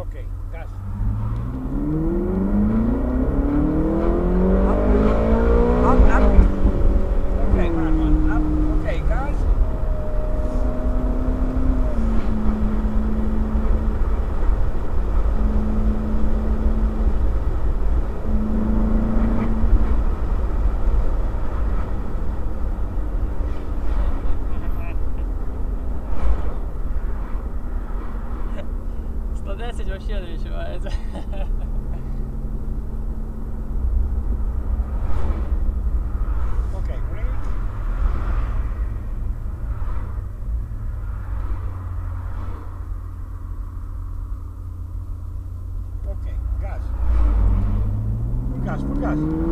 Okay, gas. Up. Okay, man, up. Okay, gas. Вообще не відчувається. Okay, brake. Okay, gas. Full gas.